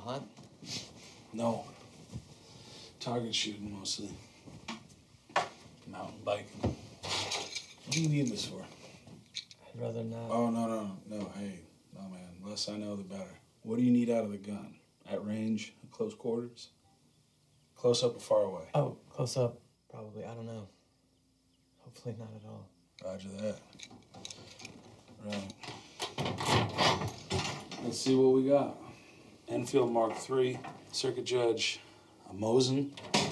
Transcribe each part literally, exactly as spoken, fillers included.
hunt? No. Target shooting mostly. Mountain biking. What do you need this for? I'd rather not. Oh, no, no, no, hey. No, man. The less I know, the better. What do you need out of the gun? At range? At close quarters? Close up or far away? Oh, close up, probably. I don't know. Hopefully not at all. Roger that. Right. Let's see what we got. Enfield Mark three, Circuit Judge, a Mosin,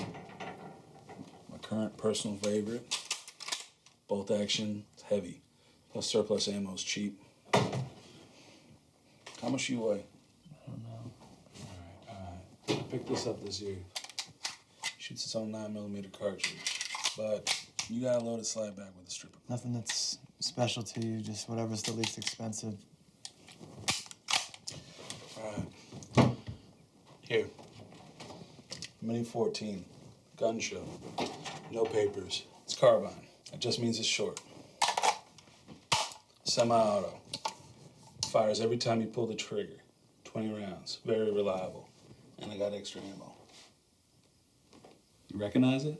my current personal favorite. Bolt action, it's heavy. Plus surplus ammo is cheap. How much you weigh? I don't know. Alright, alright. I picked this up this year. Shoots its own nine millimeter cartridge. But you gotta load it slide back with a stripper. Nothing that's special to you, just whatever's the least expensive. Alright. Here. Mini fourteen. Gun show. No papers. It's carbine. That just means it's short. Semi-auto. Fires every time you pull the trigger. twenty rounds. Very reliable. And I got extra ammo. You recognize it?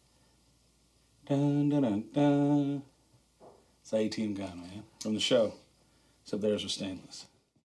Dun dun dun dun. It's an A-team gun, man. From the show. Except theirs was stainless.